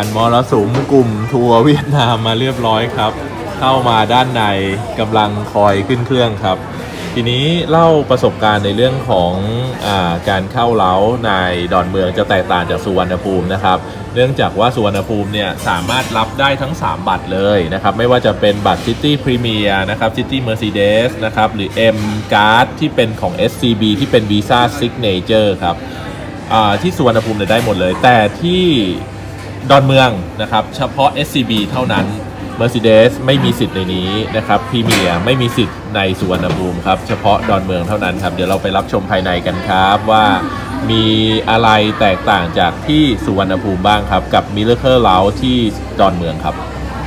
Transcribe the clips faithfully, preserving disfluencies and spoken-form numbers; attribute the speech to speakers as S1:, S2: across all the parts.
S1: านมรสุมกลุ่มทัวร์เวียดนามมาเรียบร้อยครับเข้ามาด้านในกำลังคอยขึ้นเครื่องครับทีนี้เล่าประสบการณ์ในเรื่องของอาการเข้าเล้าในดอนเมืองจะแตกต่างจากสุวรรณภูมินะครับเนื่องจากว่าสุวรรณภูมิเนี่ยสามารถรับได้ทั้งสามบัตรเลยนะครับไม่ว่าจะเป็นบัตร City Premier นะครับ City Mercedes นะครับหรือ M Card ที่เป็นของ เอส ซี บี ที่เป็น Visa Signature ครับที่สุวรรณภูมิเนี่ยได้หมดเลยแต่ที่ดอนเมืองนะครับเฉพาะ เอส ซี บี เท่านั้น Mercedes ไม่มีสิทธิ์ในนี้นะครับ Premier ไม่มีสิทธิ์ในสุวรรณภูมิครับเฉพาะดอนเมืองเท่านั้นครับเดี๋ยวเราไปรับชมภายในกันครับว่ามีอะไรแตกต่างจากที่สุวรรณภูมิบ้างครับกับ Miracle Lounge ที่ดอนเมืองครับ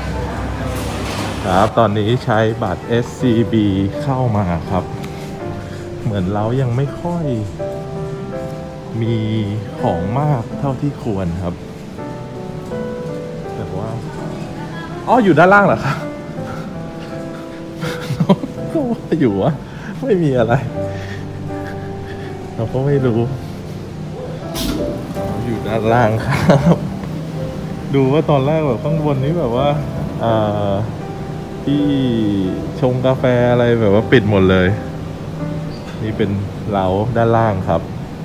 S1: ครับตอนนี้ใช้บัตร เอส ซี บี เข้ามาครับเหมือนเรายังไม่ค่อยมีของมากเท่าที่ควรครับแต่ว่าอ๋ออยู่ด้านล่างเหรอครับก็ว่าอยู่วะไม่มีอะไรเราก็ไม่รู้อยู่ด้านล่างครับดูว่าตอนแรกแบบข้างบนนี้แบบว่าอ่าที่ชงกาแฟอะไรแบบว่าปิดหมดเลยนี่เป็นเล้าด้านล่างครับ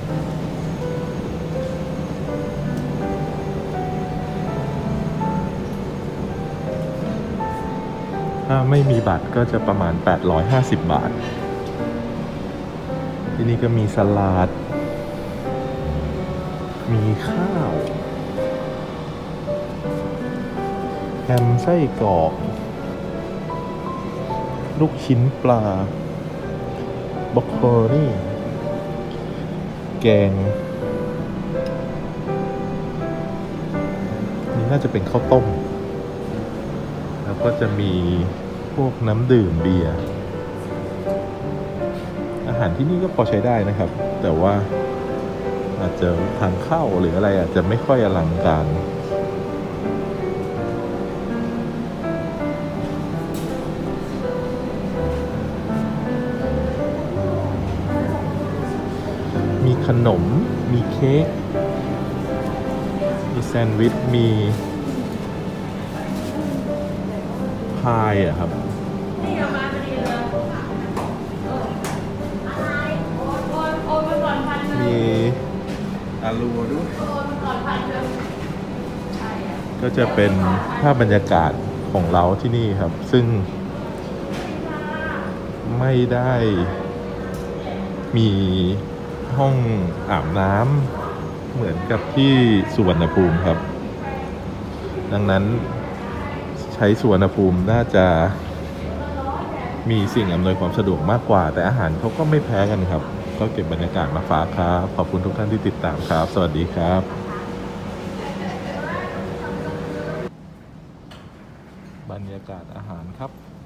S1: ถ้าไม่มีบัตรก็จะประมาณแปดร้อยห้าสิบบาทที่นี่ก็มีสลัดมีข้าวแฮมไส้กรอกลูกชิ้นปลาบรอกโคลีแกงนี่น่าจะเป็นข้าวต้มแล้วก็จะมีพวกน้ำดื่มเบียร์อาหารที่นี่ก็พอใช้ได้นะครับแต่ว่าอาจจะทางเข้าหรืออะไรอาจจะไม่ค่อยอลังการมีขนมมีเค้กมีแซนด์วิชมีพายอะครับมีอาลูด้วยก็จะเป็นภาพบรรยากาศของเราที่นี่ครับซึ่งไม่ได้มีห้องอาบน้ำเหมือนกับที่สุวรรณภูมิครับดังนั้นใช้สุวรรณภูมิน่าจะมีสิ่งอำนวยความสะดวกมากกว่าแต่อาหารเขาก็ไม่แพ้กันครับก็เก็บบรรยากาศมาฝากครับขอบคุณทุกท่านที่ติดตามครับสวัสดีครับบรรยากาศอาหารครับ